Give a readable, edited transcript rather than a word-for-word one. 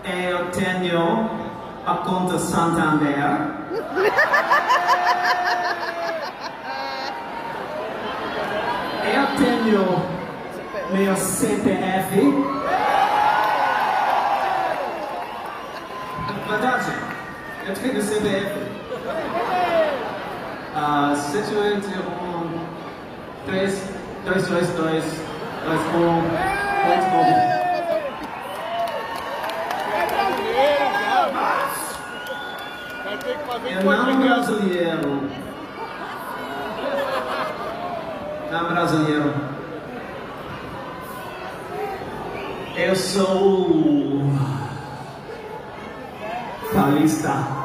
Eu tenho a conta Santander. Eu tenho meu CPF. Verdade, eu tenho CPF. 781 3222 21 89. Eu não brasileiro. Não brasileiro. Eu sou paulista.